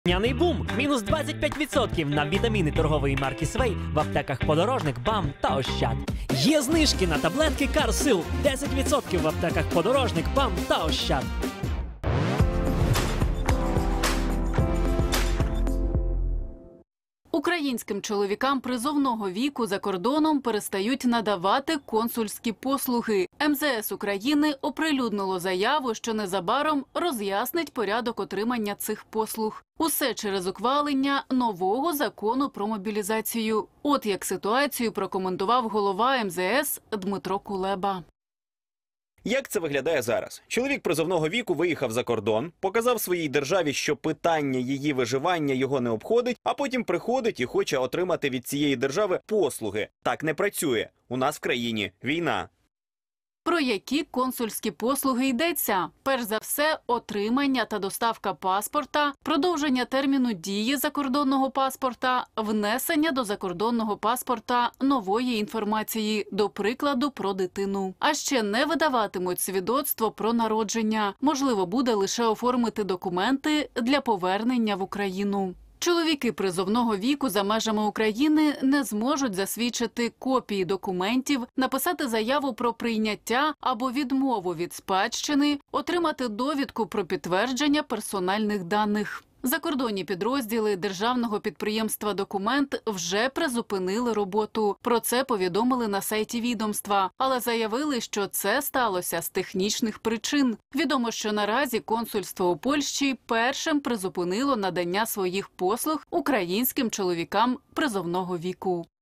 Няний бум – мінус 25% на вітаміни торгової марки Свей в аптеках Подорожник, БАМ та Ощад. Є знижки на таблетки Карсил – 10% в аптеках Подорожник, БАМ та Ощад. Українським чоловікам призовного віку за кордоном перестають надавати консульські послуги. МЗС України оприлюднило заяву, що незабаром роз'яснить порядок отримання цих послуг. Усе через ухвалення нового закону про мобілізацію. От як ситуацію прокоментував голова МЗС Дмитро Кулеба. Як це виглядає зараз? Чоловік призовного віку виїхав за кордон, показав своїй державі, що питання її виживання його не обходить, а потім приходить і хоче отримати від цієї держави послуги. Так не працює. У нас в країні війна. Про які консульські послуги йдеться? Перш за все, отримання та доставка паспорта, продовження терміну дії закордонного паспорта, внесення до закордонного паспорта нової інформації, до прикладу, про дитину. А ще не видаватимуть свідоцтво про народження. Можливо, буде лише оформити документи для повернення в Україну. Чоловіки призовного віку за межами України не зможуть засвідчити копії документів, написати заяву про прийняття або відмову від спадщини, отримати довідку про підтвердження персональних даних. Закордонні підрозділи державного підприємства «Документ» вже призупинили роботу. Про це повідомили на сайті відомства, але заявили, що це сталося з технічних причин. Відомо, що наразі консульство у Польщі першим призупинило надання своїх послуг українським чоловікам призовного віку.